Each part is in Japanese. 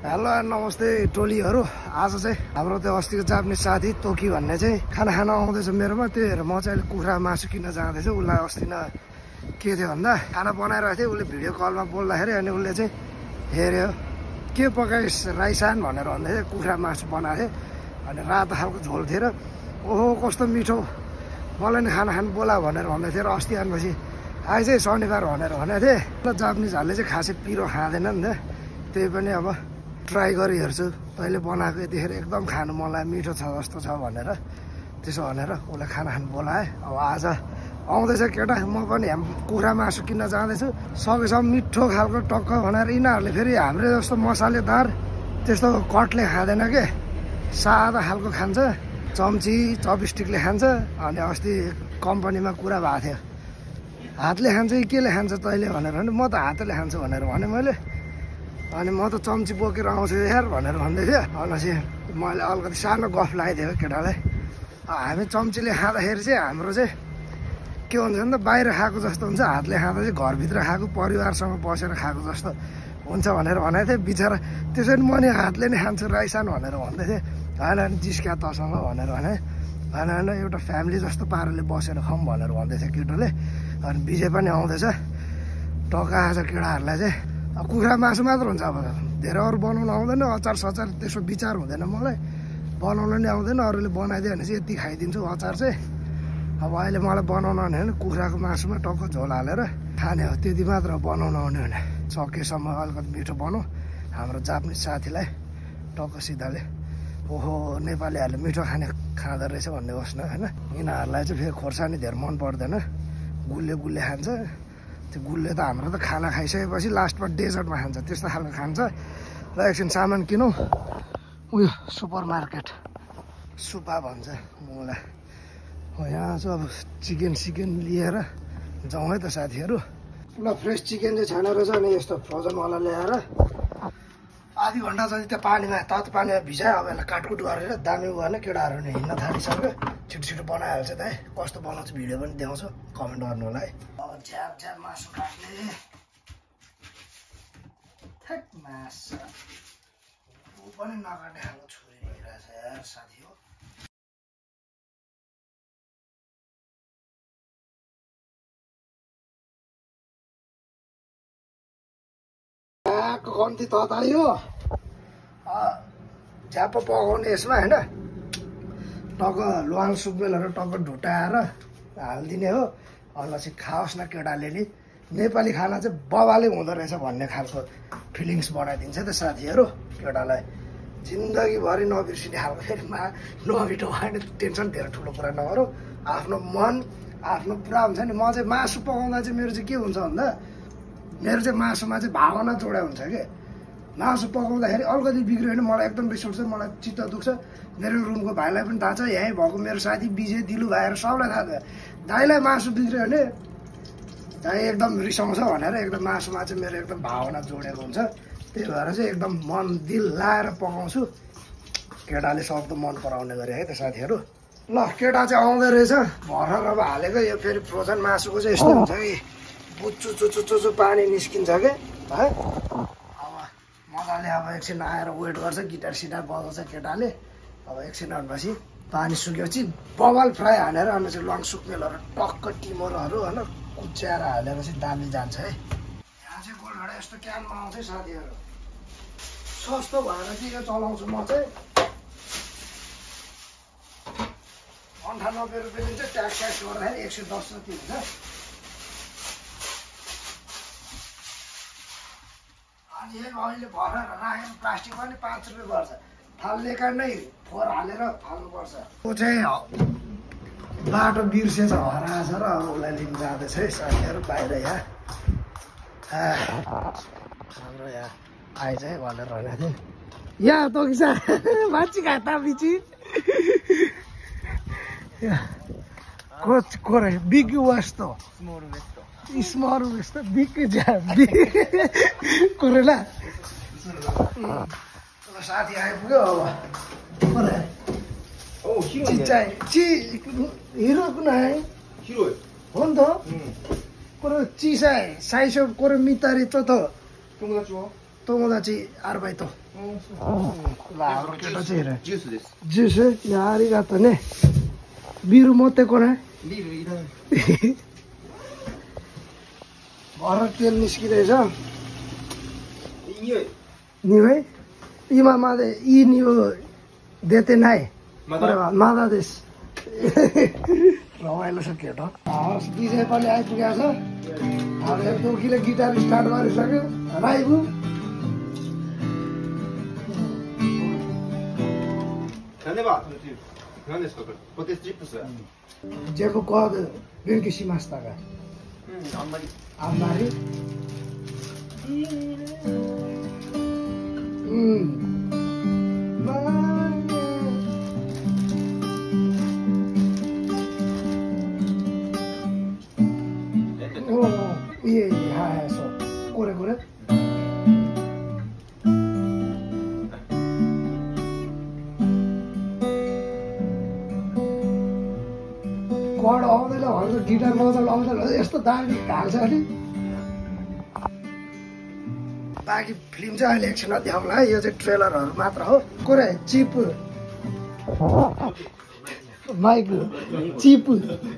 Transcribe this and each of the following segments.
हेलो नमस्ते टोलीहरू। आज चाहिँ हाम्रो त्यो अस्तिको जापानिज साथी तोकी भन्ने चाहिँ खाना खान आउँदैछ मेरोमा। त्यही भएर म चाहिँ अहिले कुखुरा मासु किन्न जाँदैछु। उसलाई अस्ति न के थियो भन्दा खाना बनाइरहेको थियो, उसले भिडियो कलमा बोल्दाखेरि अनि उसले चाहिँ हेऱ्यो के पकाइस् राइसान भनेर भन्दै थियो। कुखुरा मासु बनाएको थियो अनि रातो खालको झोल थियो र ओहो कस्तो मिठो, मलाई नि खाना खानु बोला भनेर भन्दै थियो। र अस्ति आएपछि आएछ शनिबार भनेर भनेको थिएँ। र जापानिजहरूले चाहिँ खासै पिरो खाँदैन नि त, त्यही पनि अब ट्राई गरी हेर्छु। तैँले बनाएको यतिखेर एकदम खानु मलाई मिठो छ जस्तो छ भनेर त्यसो भनेर उसलाई खाना खानु बोलाएँ। अब आज आउँदैछ केटा, म पनि कुखुरा मासु किन्न जाँदैछु। सकेसम्म मिठो खालको टक्क भनेर यिनीहरूले फेरि हाम्रो जस्तो मसालेदार त्यस्तो कटले खाँदैन के, सादा खालको खान्छ, चम्ची चपस्टिकले खान्छ। अनि अस्ति कम्पनीमा कुरा भएको थियो हातले खान्छ कि केले खान्छ तैँले भनेर भने म त हातले खान्छु भनेर भने मैले। अनि म त चम्ची बोकेर आउँछु यार भनेर भन्दै थियो। अनि मैले अलिकति सानो गफ लगाइदिएको केटालाई। हामी चम्चीले खाँदाखेरि चाहिँ हाम्रो चाहिँ के हुन्छ भने त बाहिर खाएको जस्तो हुन्छ, हातले खाँदा चाहिँ घरभित्र खाएको परिवारसँग बसेर खाएको जस्तो हुन्छ भनेर भनेको थिएँ। बिचरा त्यसरी म नि हातले नै खान्छु राइसान भनेर भन्दै थिएँ। होइन अनि जिस्क्या तसँग भनेर भने होइन एउटा फ्यामिली जस्तो पाराले बसेर खाऊँ भनेर भन्दै थियो केटोले। अनि विजय पनि आउँदैछ। टक्का आज केटाहरूलाई चाहिँ कुखुरा मासु मात्र हुन्छ, अब धेरै अरू बनाउनु आउँदैन, अचार सचार त्यसो विचार हुँदैन मलाई, बनाउनु नि आउँदैन। अरूले बनाइदियो भने चाहिँ यति खाइदिन्छु अचार चाहिँ। अब अहिले मलाई बनाउनु आउने होइन, कुखुराको मासुमा टक्क झोल हालेर खाने हो, त्यति मात्र बनाउनु आउने भने सकेसम्म अलिकति मिठो बनाऊ। हाम्रो जापानिज साथीलाई टक्क सिधाले ओहो नेपालीहरूले मिठो खाने खाँदो रहेछ भन्ने होस् न होइन। यिनीहरूलाई चाहिँ फेरि खोर्सानी धेरै मन पर्दैन, गुल्ले खान्छ। त्यो गुल्ले त हाम्रो त खाना खाइसकेपछि लास्टमा डेजर्टमा खान्छ, त्यस्तो खालको खान्छ। र एकछिन सामान किनौँ, उयो सुपर मार्केट सुपा भन्छ मलाई। यहाँ चाहिँ अब चिकन लिएर जाउँ है त साथीहरू। ल फ्रेस चिकन चाहिँ छैन रहेछ, अनि यस्तो फ्रोजनवाला ल्याएर आधी घन्टा जति त्यो पानीमा तातो पानीमा भिजायो। अब यसलाई काटकुट गरेर दामी भएन, केटाहरू नि हिँड्न थालिसक्यो, छिटो बनाइहाल्छ त है। कस्तो बनाउँछ भिडियो पनि देखाउँछु, कमेन्ट गर्नु होला है। अब झ्याप मासु काट्ने मासु ऊ पनि नकाट्ने खालको छुरी भइरहेछ यार साथी हो। कम्ती ततायो झ्याप पकाउने यसमा होइन, टक्क ल्वाङ सुकमेलहरू टक्क ढुटाएर हालिदिने हो। अनि चाहिँ खाओस् न केटाले नि, नेपाली खाना चाहिँ बबाले हुँदो रहेछ भन्ने खालको फिलिङ्स बनाइदिन्छ त साथीहरू केटालाई। जिन्दगीभरि नबिर्सिने खालको, फेरि नमिठो भएन टेन्सन धेरै ठुलो कुरा नगरौँ। आफ्नो मन आफ्नो पुरा हुन्छ नि। म चाहिँ मासु पकाउँदा चाहिँ मेरो चाहिँ के हुन्छ भन्दा मेरो चाहिँ मासुमा चाहिँ भावना जोडा हुन्छ कि। मासु पकाउँदाखेरि अलिकति बिग्रियो भने मलाई एकदम रिस उठ्छ, मलाई चित्त दुख्छ। मेरो रुमको भाइलाई पनि थाहा छ, यहीँ भएको मेरो साथी विजय दिलु भाइहरू सबलाई थाहा छ। दाइलाई मासु बिग्रियो भने दाइ एकदम रिसाउँछ भनेर एकदम मासुमा चाहिँ मेरो एकदम भावना जोडेको हुन्छ। त्यही भएर चाहिँ एकदम मन दिल लाएर पकाउँछु। केटाले सक्दो मन पराउने गरे है त साथीहरू। ल केटा चाहिँ आउँदै रहेछ भर्खर अब हालेको। यो फेरि फ्रोजन मासुको चाहिँ यस्तो हुन्छ कि बुच्चु चुचु पानी निस्किन्छ कि है। अब मजाले अब एकछिन आएर वेट गर्छ, गिटार सिटार बजाउँछ केटाले। अब एकछिन आएपछि पानी सुकेपछि बवाल फ्राई हालेर अनि चाहिँ लङ सुकमेलहरू टक्क टिमरहरू होइन कुच्याएर हालेपछि दामी जान्छ है। यहाँ चाहिँ गोलभेडा यस्तो क्यानमा आउँछ है साथीहरू, सस्तो भएर चाहिँ यो चलाउँछु म चाहिँ। 98 रुपियाँ दिन्छ, ट्याक्स गर्दाखेरि 110 जति हुन्छ। अनि अहिले भर्खर राखेको प्लास्टिक पनि 5 रुपियाँ पर्छ। फाल्नेका नै फोहोर हालेर फाल्नुपर्छ। ऊ चाहिँ बाटो बिर्सेछ हराएछ र अब उसलाई लिन जाँदैछ है साथीहरू बाहिर। यहाँ हाम्रो यहाँ आइज है भनेर भनेको थिएँ। यहाँ तो किसा मान्छे खाता बिची कोरे बिग वास्तो स्मॉल वेस्ट बिग जा कोरेला साथी आइपुग्यो। अब हिरो कुन आए हो नि त कोरो चिसा साइसो कोरो मितारी चोथो 友達アルバイト。 ジュースです。 ジュース、いや、ありがとうね。ビール持ってこない？ ビールいらない。 笑ってる錦でしょ。 いい匂い。 匂い？今までいい匂い出てない。 まだ？ これはまだです。रमाइलो छ केटा हवस् विजय पनि आइपुगेको छ अब टोकीले गिटार स्टार्ट गरिसक्यो राइबु जेको कद बेलुकी सिमास्ताका आम्बारीこれこれकड आउँदैन भनेर गिटार बजाउनु आउँदैन यस्तो दामी हाल्छ नि बाँकी फिल्म चाहिँ अहिले एकछिनमा देखाउँला है यो चाहिँ ट्रेलरहरू मात्र हो कुरा चिप माइक चिप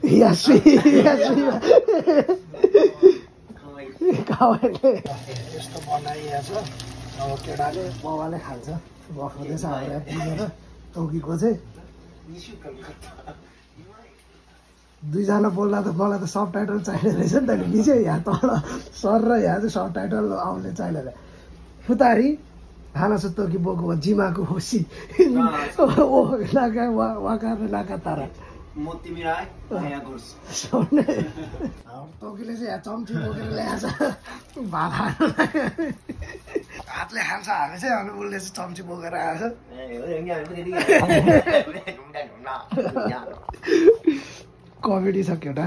यस्तो बनाइएको छ अब केटाले बाबाले खान्छ बखाउँदैछ हामीलाई पुगेर टोकीको चाहिँ दुईजना बोल्दा त मलाई त सब टाइटल चाहिने रहेछ नि त निचे यहाँ तल सर र यहाँ चाहिँ सब टाइटल आउने चाहिने रहेछ फुतारी हानासु तोकी बोको जिमाको होसी ओ नाका वाकार नाका तारा मोती मिराई नयाँ गोर्स सोने तोकीले चाहिँ यहाँ चम्ची बोकेर ल्याएछ भात हातले खान्छ हामी चाहिँ अनि उसले चाहिँ चम्ची बोकेर आएछ कमेडी छ केटा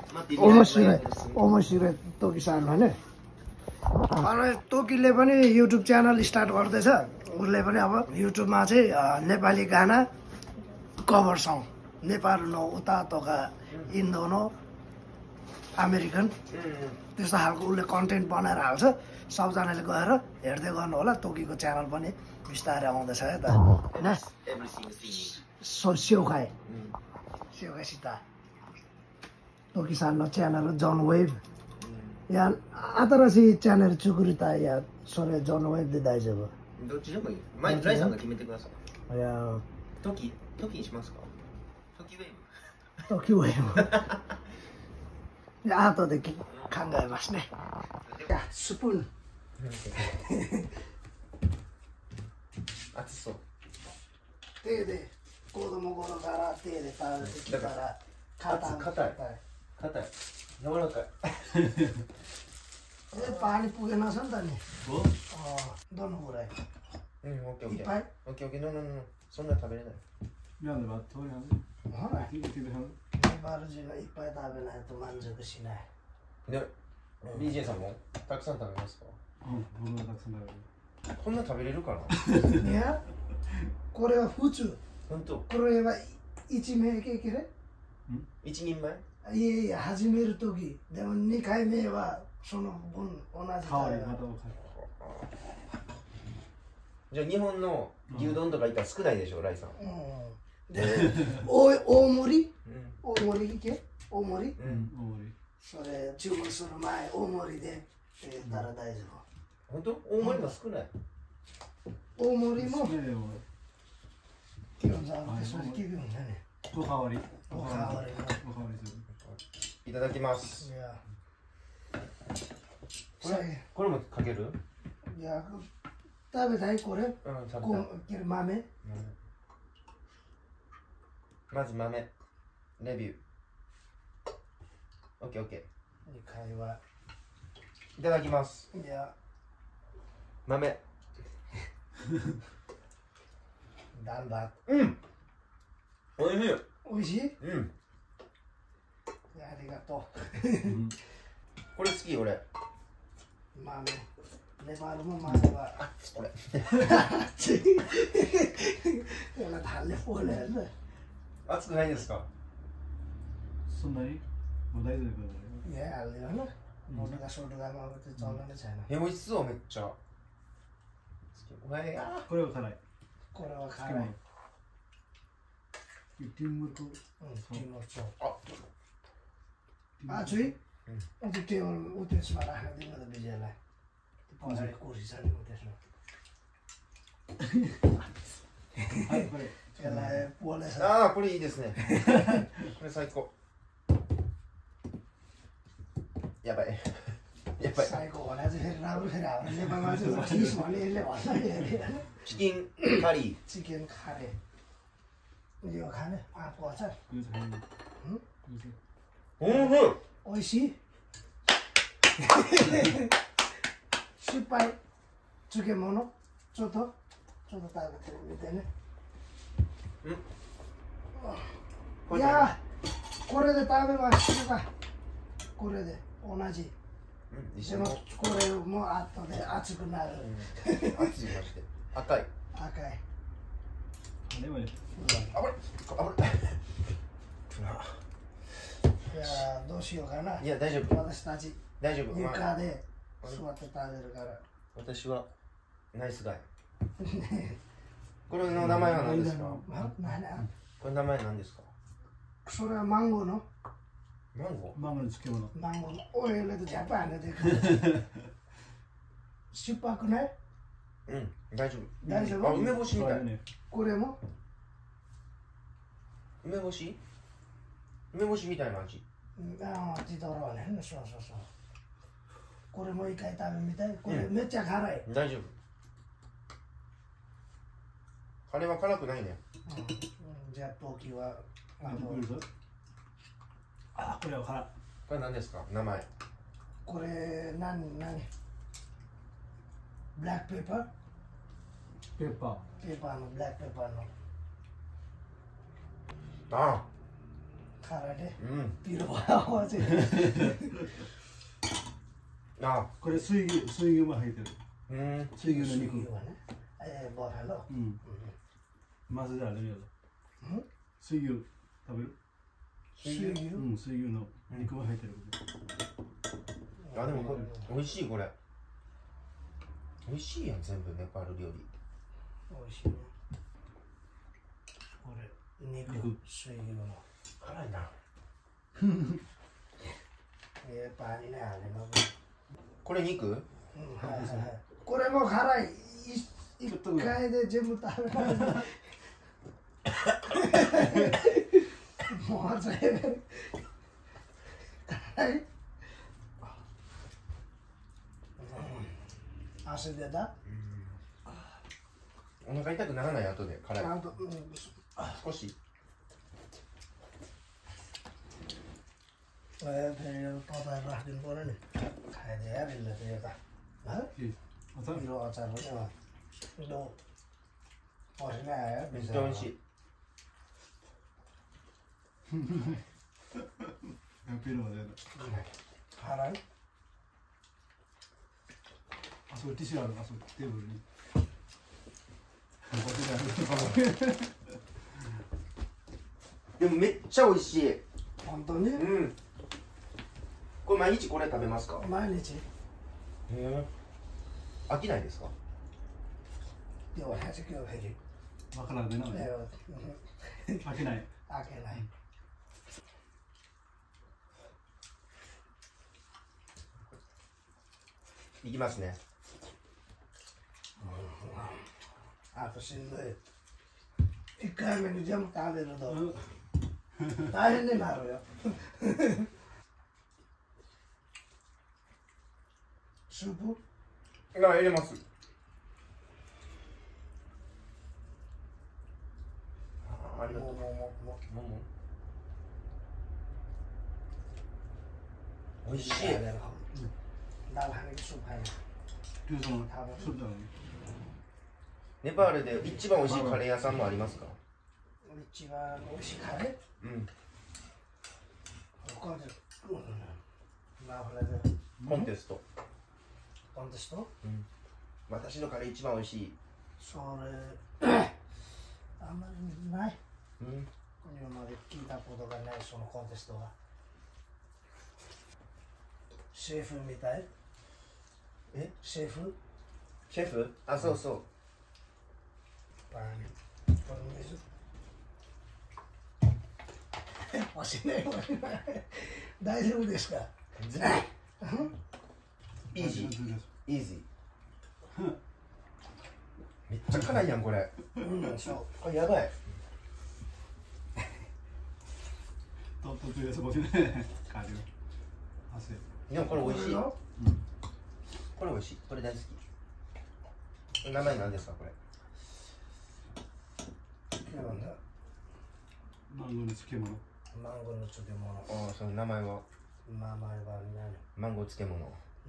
ओमसिरे तोकी सानो होइन अनि तोकीले पनि युट्युब च्यानल स्टार्ट गर्दैछ उसले पनि अब युट्युबमा चाहिँ नेपाली गाना कभर सङ नेपाल नो उता तोका इन्डो नो अमेरिकन त्यस्तो खालको उसले कन्टेन्ट बनाएर हाल्छ सबजनाले गएर हेर्दै गर्नु होला तोकीको च्यानल पनि बिस्तारै आउँदैछ है त होइन स्यौखाइ सीता तोकी सानो च्यानल जन वेभ या आतरासी च्यानल चुकुरिता या सोरे जन वेभで大丈夫どっちでもいい。前ライさんが決めてください。 いやトキにしますか？トキウェーブ。 トキウェーブ。で後で考えますね。じゃあスプーン。 熱そう。 手で子供頃から手で食べてきたら硬い。柔らかい。 पानी पुगेन छ नि त नि होどのぐらいオッケーいっぱいオッケーノーそんな食べれない。 なんでバットやんほらティーではんバルジがいっぱい食べないと満足しないで BJ さんもたくさん食べますか？ 僕もたくさん食べるこんな食べれるかな？ いやこれは普通本当これは1名ケーキで一人前いやいや始めるときでも2回目はその分同じ香りまた分かじゃあ日本の牛丼とかいったら少ないでしょ、ライさん。 で大盛り大盛りいけ大盛りそれ注文する前大盛りでたら大丈夫。本当？大盛りも少ない。 大盛りも기름자それ기름이네 おかわりおかわりいただきます。 いやこれもかける？ いや食べたいこれ？ 食べたい。 豆？ まず豆。レビュー。オッケーオッケー。会話。 いただきます。 いや。 豆。 ダンバ。 おいしい。 おいしい？ありがとう。 これ好き俺。 豆。ネパールも豆は。 これ。熱くないですか？ そんなに？もう大丈夫いや、あれよな。俺がショルダー回ってちょうどねちゃうな。 美味しそうめっちゃ。 これは辛い。 これは辛い。 ティンムと。 Acuy, untuk teol utes marah nanti nggak berjalan. Ada kursi sana utes no. はいこれ。 ああこれいいですね。これ最高。やばい。やばい。 最高はね、ラブヘラー、ね、まずはチーズマネーレバー。 チキンカリー。 チキンカレー。いいよかね。あ、こうさ。おいしい。失敗。漬物。ちょっと食べてみてね。いやー、これで食べましょうか。これで同じ。でもこれも後で熱くなる。 熱いマジで。赤い。 赤い。 でもね。 あぶれ。あぶれ。 いやー、どうしようかな。 いや大丈夫。 私たち大丈夫。 床で座って食べるから。 私はナイスガイ。これの名前は何ですか？これ名前何ですか？ それはマンゴーの。 マンゴマンゴーの漬物。 マンゴーのオイルでジャパンでできる。酸っぱくない？ ー？うん、大丈夫。 大丈夫？ あ、梅干しみたい。 これも？ 梅干し？梅干しみたいな味。 ああ、ティトロね。そうそうそう。これも一回食べみたい。これめっちゃ辛い。 大丈夫。カレーは辛くないね。 じゃあ、陶器は。 あ、これは辛い。 これ何ですか？名前。 これ、何ブラックペーパー？ ペーパー。 ペーパーの、ブラックペーパーの。 ああ。 辛いね。 うん。 色は合わせる。 ああ。 これ水牛も入ってる。水牛の肉。 はね。ボラの。 まずじゃあレベル。水牛食べる？ 水牛？ 水牛の肉が入ってる。 あ、でもこれ美味しいこれ。美味しいやん全部ネパール料理。 美味しいね。これ肉水牛の。 辛いな。 パリねあれの。 これ肉？ はいはいはい。これも辛い。一回で全部食べない。もう全部辛い。汗出た？ お腹痛くならない後で辛い。少し。 तपाईँ राखिदिनु पर्यो नि खाइदिए यसले त यता मेरो अचार पनि पछि नै आयो めっちゃ美味しい。 辛いあそこティッシュある。あそこテーブルに。 でもめっちゃ美味しい。 本当に？ これ毎日これ食べますか？ 毎日。 飽きないですか？ では初今日減り。 わからんでな。飽きない。 飽きない。 いきますね。 あとしんどい。1回目に全部食べると大変になるよ。スープ？ 入れます。ありがとう。美味しい。ネパールで一番美味しいカレー屋さんもありますか？ 一番美味しいカレー？ コンテスト。 コンテスト？ 私のカレー一番美味しい。 それあんまりない。今まで聞いたことがないそのコンテストは。シェフみたい？シェフ？ シェフ？あ、そうそう。 パン、これ水。おしない、おしない。大丈夫ですか。 イージー。イージー。めっちゃ辛いやん、これ。 うん、そう。 これやばい。 途中でそこでね、カレー。汗。 でもこれ美味しい。これ美味しい。これ大好き。名前何ですか、これ。 なんだ。 マンゴーの漬物。 マンゴーの漬物。 ああ、その名前は。 名前は何。 マンゴー漬物。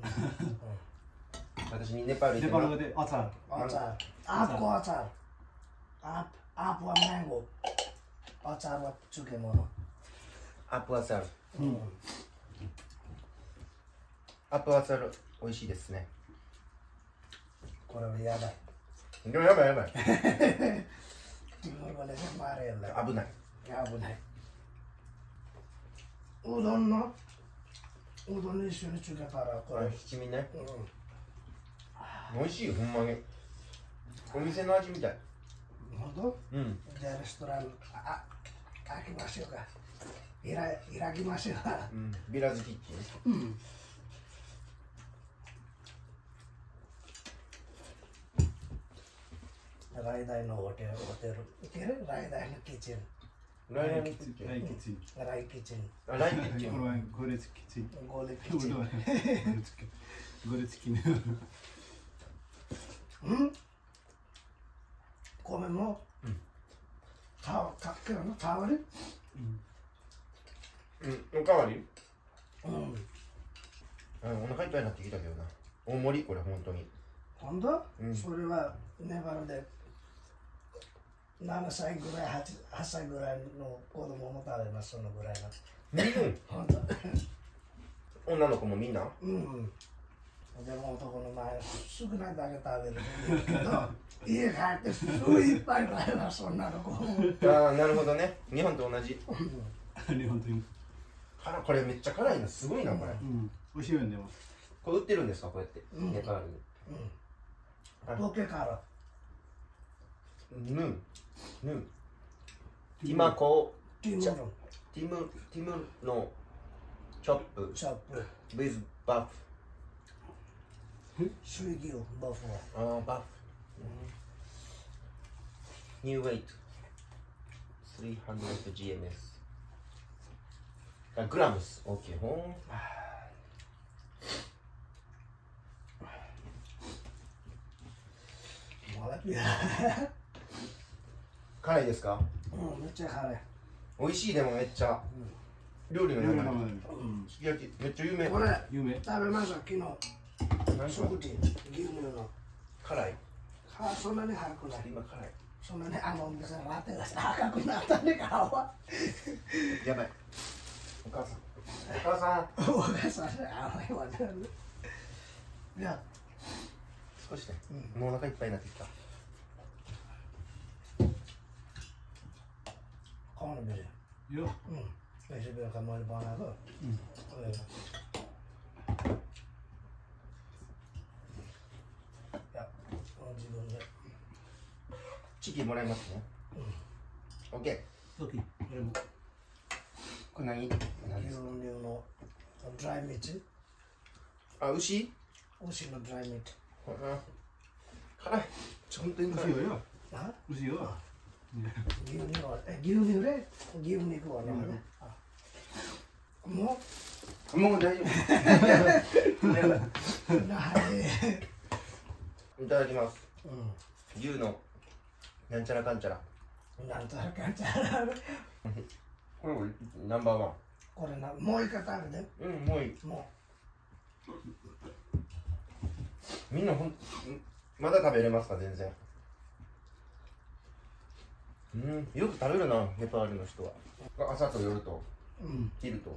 私にネパール行って。 ネパールでアチャー。 アチャー。アープアチャー。アープはマンゴー。アチャーは漬物。 アップアツァル。 うん。 アップアツァル美味しいですね。 これはやばい。 でもやばいやばい。危ない。 危ない。うどんの一緒につけたらこれ。 七味ね。美味しいよ、ほんまに。お店の味みたい。 本当？ うん。 じゃあレストラン開きましょうか。開きましょうか。 うん。ビラズキッチン。 うん。ライダイのホテル、ライダイのキッチン。 ライキッチン。 ライキッチン。 ライキッチン。 ゴレツキッチン。 ゴレキッチン。 ゴレツキン。 うん？米も。うん。かけるの？かわり？ うん。おかわり？ うん。 お腹いっぱいになってきたけどな。大盛りこれ本当に。 本当？うん。それはネパールで7歳ぐらい、8歳ぐらいの子供も食べます、そのぐらいの。 うん。 本当。 女の子もみんな？ うん。でも男の前少ないだけ食べるけど、家帰ってすごいいっぱい食べます、女の子も。 ああ、なるほどね。日本と同じ。 日本と。 これめっちゃ辛いのすごいなこれ。 うん。美味しいよねでも。 これ売ってるんですかこうやって。ネパールに。 東京から。 今こうティムのチョップ。with buff。 水牛バフああバフ。New weight 300 GMS。グラムス。OK。ほん。辛いですか？ うん、めっちゃ辛い。 美味しいでもめっちゃ。料理の名前。すき焼きめっちゃ有名。 これ有名。 食べました昨日。食事牛乳の。 辛い。 そんなに辛くない。 今辛い。 そんなに別にラテが赤くなったね顔は。 やばい。お母さん。お母さん。 お母さん甘いわね。いや。 少しね。もうお腹いっぱいになってきた。 Kamu beli? Yo. Saya bilang kamu ada bahan apa? Ya,自分で。 チキンもらいますね。オッケー。 オッケー。これも。 これ何？ 牛乳のドライミート。 あ、牛？ 牛のドライミート。 辛い。本当に辛いよ。 牛よ。 牛乳で牛肉はね。もう大丈夫。いただきます。牛のなんちゃらかんちゃら。 なんちゃらかんちゃら。 これナンバーワン。 これな、もう一回食べて。 もういい。みんなまだ食べれますか全然。よく食べるな、ネパールの人は。朝と夜と、昼と。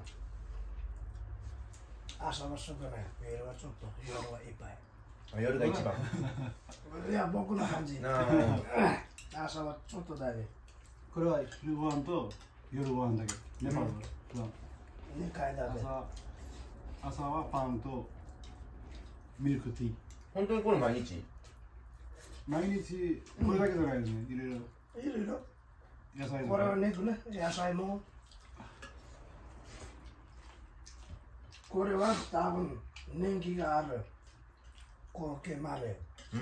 朝は少ない、夜はちょっと、夜はいっぱい。 夜が一番。 いや、僕の感じ。朝はちょっとだけ。 これは昼ご飯と夜ご飯だけ。ネパールは。 2回だけ。 朝はパンとミルクティー。 本当にこれ毎日？ 毎日これだけじゃないですね。いろいろいろいろ。 野菜とこれはか。 肉ね、野菜も。これは多分年季がある高級豆。 うんうん。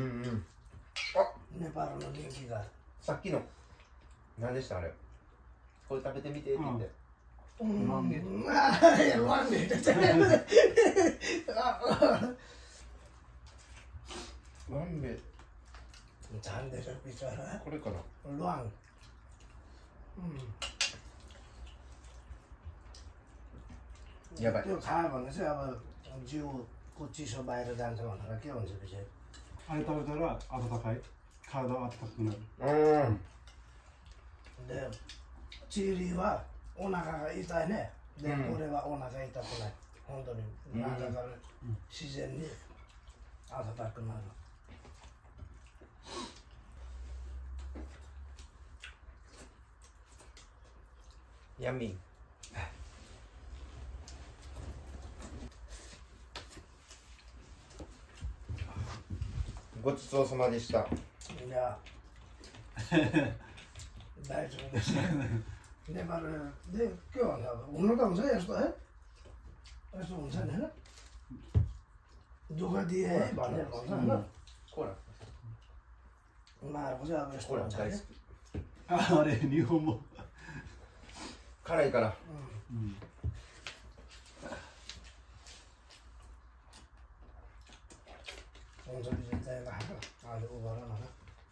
ネパールの人気がある。 さっきの何でしたあれ。これ食べてみてって言って。 ワンベ。 ワンベ。 ワンベ。 なんでしょう、ビチャラ。 これかな。 ワン。 やばい。 त्यो खायो भने चाहिँ अब जिउको चिसो बाहिर जान्छ भनेर के हुन्छ पछि あれ食べたら温かい。体が温かくなる。 でチリはお腹が痛いね。で、これはお腹痛くない。本当に中から自然に温かくなる。 ヤミー。ごちそうさまでした。 いや、大丈夫です。नेपाल de के भन्छ अब हुनु त हुन्छ यस्तो है यस्तो हुन्छ नि होइन दुःख दिए है भनेर भन्छ होइन उनीहरूको चाहिँ अब यस्तो हुन्छ あれ日本も辛いから。 हुन्छ बिजन चाहिँ राखेर अहिले उ गर न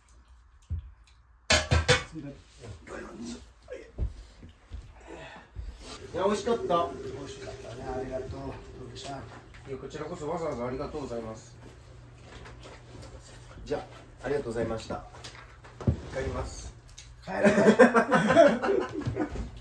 いや、美味しかった。 美味しかったね。ありがとう、トキさん。 いや、こちらこそわざわざありがとうございます。じゃあ、ありがとうございました。帰ります。 帰らない。